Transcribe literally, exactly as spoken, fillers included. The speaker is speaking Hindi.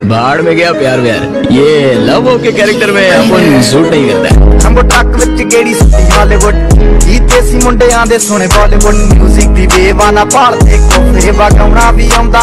बाहर में गया प्यार व्यार, ये लव हो के कैरेक्टर में अपन सूट नहीं करता है। हमको टक विच गेड़ी सुती हॉलीवुड गीते सी मुंडे आंदे सोने बॉलीवुड म्यूजिक दी बेवाना पाल देखो फेवा गाउना भी आंदा।